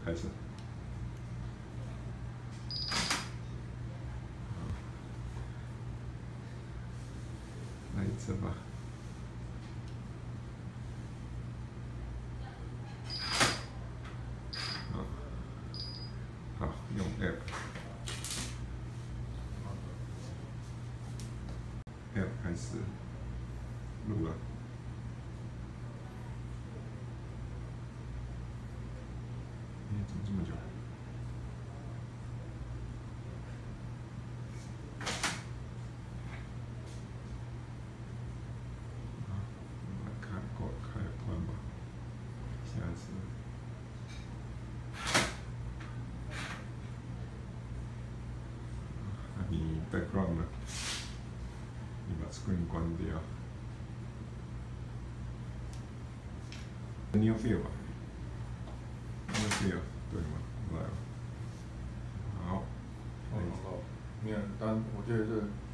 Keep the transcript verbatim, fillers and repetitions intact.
开始。来一次吧。好，好，用 App。App 开始录了。哎，怎么这么久？开关开关吧，下次。那你 background 呢？你把 screen 关掉。New field 吧 ，New field 对吗？来了。好。 哦，好，没有，但我觉得这